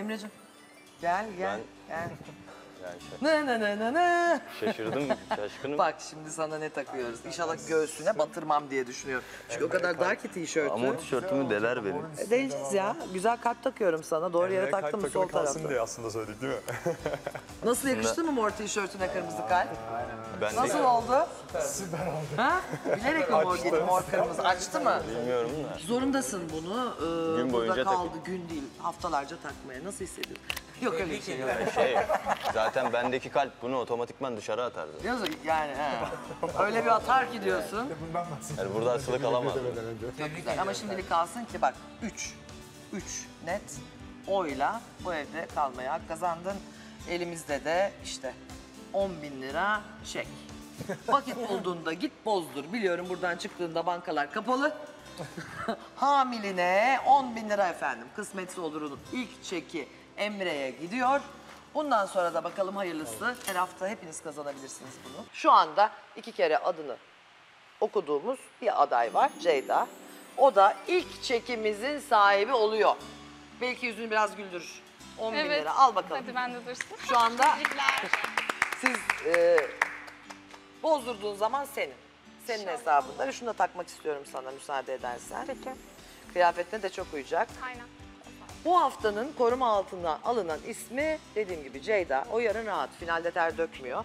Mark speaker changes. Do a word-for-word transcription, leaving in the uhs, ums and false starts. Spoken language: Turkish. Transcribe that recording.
Speaker 1: Emre'cim. Gel gel gel.
Speaker 2: Yani şey,
Speaker 1: Ne ne ne ne ne.
Speaker 2: şaşırdım, şaşkınım.
Speaker 1: Bak şimdi sana ne takıyoruz. İnşallah göğsüne batırmam diye düşünüyorum. Çünkü o kadar dar ki tişörtü.
Speaker 2: Ama o tişörtümü deler benim.
Speaker 1: E, Değeceğiz ya. Güzel kalp takıyorum sana. Doğru yere taktım mı sol tarafta.
Speaker 3: diye aslında söyledik değil mi?
Speaker 1: Nasıl yakıştı mı mor tişörtüne kırmızı kalp?
Speaker 2: Ben
Speaker 1: Nasıl
Speaker 2: de
Speaker 1: oldu? Süper oldu. Ha? Bilerek mi mor giydi, mor kırmızı? Açtı mı?
Speaker 2: bilmiyorum da.
Speaker 1: Zorundasın bunu. Ee,
Speaker 2: Gün boyunca
Speaker 1: burada kaldı,
Speaker 2: takayım.
Speaker 1: gün değil. Haftalarca takmaya. Nasıl hissediyorsun? Yok öyle bir şey yok.
Speaker 2: Şey, zaten bendeki kalp bunu otomatikman dışarı atardı.
Speaker 1: Yazık yani he. Öyle bir atar ki diyorsun.
Speaker 2: Yani burada asılı kalamaz.
Speaker 1: Çok güzel ama şimdilik kalsın ki bak üç. Üç net oyla bu evde kalmaya hak kazandın. Elimizde de işte on bin lira çek. Vakit bulduğunda git bozdur. Biliyorum buradan çıktığında bankalar kapalı. Hamiline on bin lira efendim. Kısmetse olur'un ilk çeki Emre'ye gidiyor. Bundan sonra da bakalım hayırlısı. Her hafta hepiniz kazanabilirsiniz bunu. Şu anda iki kere adını okuduğumuz bir aday var, Ceyda. O da ilk çekimizin sahibi oluyor. Belki yüzünü biraz güldürür. on bin
Speaker 4: Evet.
Speaker 1: lira al bakalım.
Speaker 4: Hadi ben de dursun.
Speaker 1: Şu anda
Speaker 4: Teşekkürler.
Speaker 1: siz e, bozdurduğun zaman senin. Senin hesabında. Ve şunu da takmak istiyorum sana müsaade edersen.
Speaker 4: Peki.
Speaker 1: Kıyafetine de çok uyacak.
Speaker 4: Aynen.
Speaker 1: Bu haftanın koruma altına alınan ismi dediğim gibi Ceyda. O yarın rahat. Finalde ter dökmüyor.